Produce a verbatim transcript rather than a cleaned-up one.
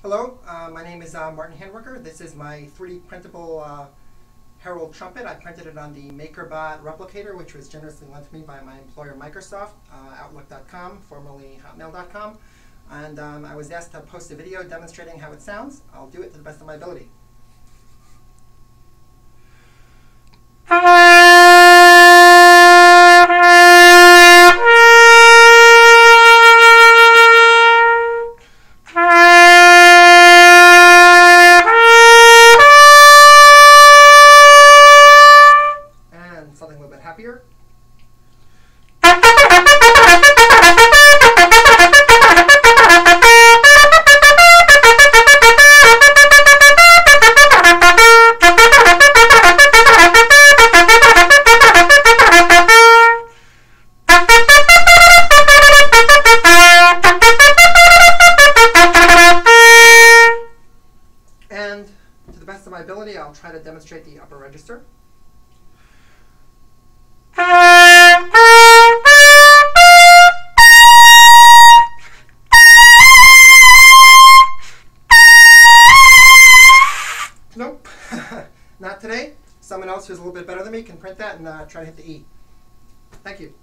Hello, uh, my name is uh, Martin Handwerker. This is my three D printable uh, Herald trumpet. I printed it on the MakerBot replicator, which was generously lent to me by my employer Microsoft, uh, Outlook dot com, formerly Hotmail dot com. And um, I was asked to post a video demonstrating how it sounds. I'll do it to the best of my ability. Something a little bit happier. And to the best of my ability, I'll try to demonstrate the upper register. Nope, not today. Someone else who's a little bit better than me can print that and uh, try to hit the E. Thank you.